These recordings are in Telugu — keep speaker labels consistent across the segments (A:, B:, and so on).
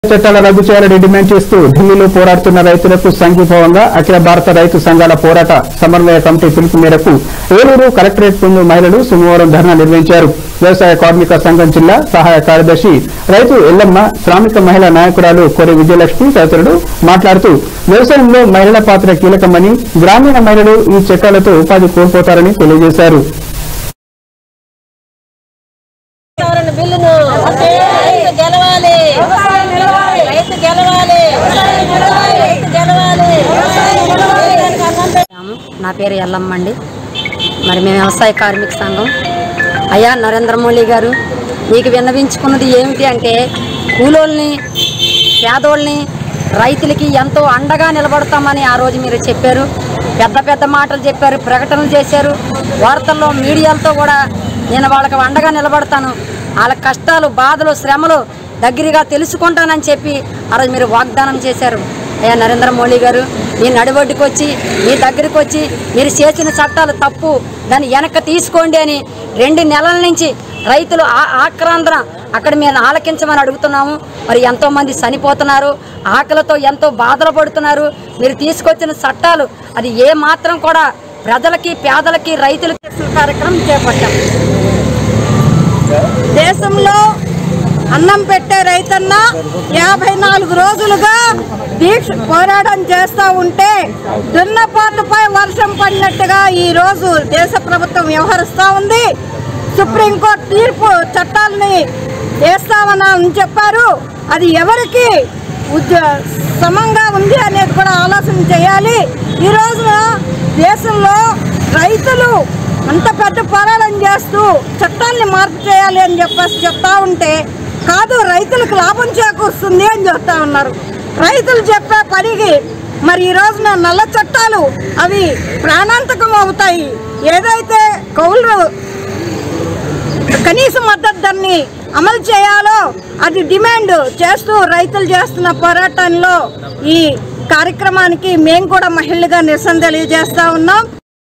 A: చట్టాల రద్దు చేయాలని డిమాండ్ చేస్తూ ఢిల్లీలో పోరాడుతున్న రైతులకు సంఘీభావంగా అఖిల భారత రైతు సంఘాల పోరాట సమన్వయ కమిటీ పిలుపు మేరకు ఏలూరు కలెక్టరేట్ ముందు మహిళలు సోమవారం ధర్నా నిర్వహించారు. వ్యవసాయ కార్మిక సంఘం జిల్లా సహాయ కార్యదర్శి రైతు ఎల్లమ్మ, శ్రామిక మహిళా నాయకురాలు కొరి విజయలక్ష్మి తదితరులు మాట్లాడుతూ వ్యవసాయంలో మహిళల పాత్ర కీలకమని, గ్రామీణ మహిళలు ఈ చట్టాలతో ఉపాధి కోల్పోతారని తెలియజేశారు.
B: నా పేరు ఎల్లమ్మ అండి. మరి మేము వ్యవసాయ కార్మిక సంఘం. అయ్యా నరేంద్ర మోడీ గారు, మీకు విన్నవించుకున్నది ఏమిటి అంటే, కూలోళ్ళని, పేదోళ్ళని, రైతులకి ఎంతో అండగా నిలబడతామని ఆ రోజు మీరు చెప్పారు. పెద్ద పెద్ద మాటలు చెప్పారు, ప్రకటనలు చేశారు. వార్తల్లో మీడియాలతో కూడా నేను వాళ్ళకి అండగా నిలబడతాను, వాళ్ళ కష్టాలు, బాధలు, శ్రమలు దగ్గరగా తెలుసుకుంటానని చెప్పి ఆ రోజు మీరు వాగ్దానం చేశారు. అయ్యా నరేంద్ర మోడీ గారు, మీ నడిబొడ్డుకు వచ్చి, మీ దగ్గరికి వచ్చి, మీరు చేసిన చట్టాలు తప్పు, దాన్ని వెనక్కి తీసుకోండి అని 2 నెలల నుంచి రైతులు ఆక్రాంధ్ర అక్కడ మేము ఆలకించమని అడుగుతున్నాము. మరి ఎంతోమంది చనిపోతున్నారు, ఆకలితో ఎంతో బాధలు పడుతున్నారు. మీరు తీసుకొచ్చిన చట్టాలు అది ఏ మాత్రం కూడా ప్రజలకి, పేదలకి, రైతులకి కార్యక్రమం చేపట్టాం.
C: దేశంలో అన్నం పెట్టే రైతన్న 54 రోజులుగా దీక్ష పోరాటం చేస్తూ ఉంటే దున్నపోతుపై వర్షం పడినట్టుగా ఈ రోజు దేశ ప్రభుత్వం వ్యవహరిస్తూ ఉంది. సుప్రీంకోర్టు తీర్పు చట్టాలని వేస్తామని చెప్పారు. అది ఎవరికి సమంగా ఉంది అనేది కూడా ఆలోచన చేయాలి. ఈ రోజున దేశంలో రైతులు అంత పెద్ద పోరాటం చేస్తూ చట్టాలని మార్పు చేయాలి అని చెప్తా ఉంటే, కాదు రైతులకు లాభం చేకూరుస్తుంది అని చెప్తా ఉన్నారు. రైతులు చెప్పే పనికి మరి ఈ రోజున నల్ల చట్టాలు అవి ప్రాణాంతకం అవుతాయి. ఏదైతే కౌలు కనీస మద్దతు ధరని అమలు చేయాలో అది డిమాండ్ చేస్తూ రైతులు చేస్తున్న పోరాటంలో ఈ కార్యక్రమానికి మేము కూడా మహిళలుగా నిరసన తెలియజేస్తా ఉన్నాం.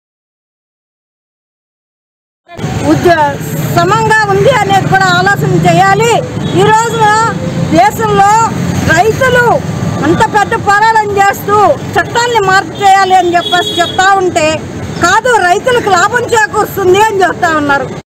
C: సమంగా ఉంది అనేది కూడా ఆలోచన చేయాలి. ఈ రోజున దేశంలో రైతులు అంత పెద్ద పోరాటం చేస్తూ చట్టాలని మార్పు చేయాలి అని చెప్తా ఉంటే, కాదు రైతులకు లాభం చేకూరుస్తుంది అని చెప్తా ఉన్నారు.